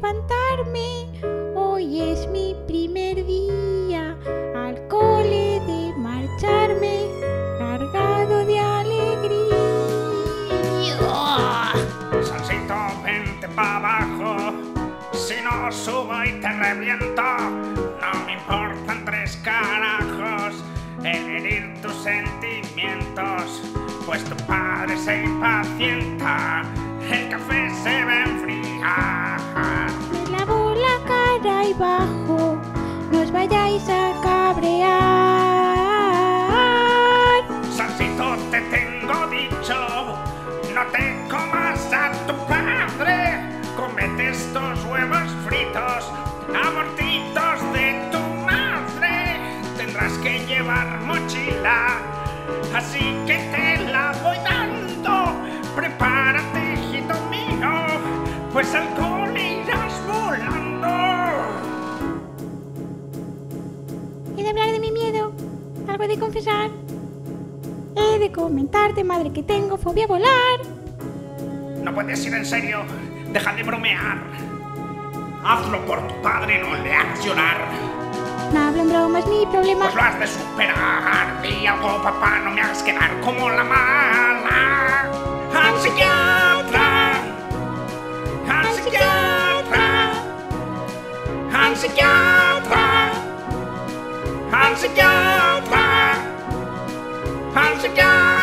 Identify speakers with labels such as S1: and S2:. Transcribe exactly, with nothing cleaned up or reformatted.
S1: levantarme. Hoy es mi primer día al cole de marcharme, cargado de alegría.
S2: Salsito, vente pa' abajo, si no subo y te reviento. No me importan tres carajos el herir tus sentimientos, pues tu padre se impacienta, el café se va a enfriar.
S1: Me lavo la cara y bajo, no os vayáis a cabrear.
S2: Salsito, te tengo dicho, no te comas a tu padre. Cómete estos huevos fritos, abortitos de tu madre. Tendrás que llevar mochila, así que te la voy dando. Prepárate, hijito mío, pues al cole irás volando.
S1: He de hablar de mi miedo, algo de confesar. He de comentarte, madre, que tengo fobia a volar.
S2: No puedes ir en serio, deja de bromear. Hazlo por tu padre, no le hagas llorar.
S1: No hablo en broma, es mi problema.
S2: Pues lo has de superar. Di algo, papá, no me hagas quedar como la mala. Al psiquiatra, al psiquiatra, al psiquiatra, al psiquiatra, al psiquiatra.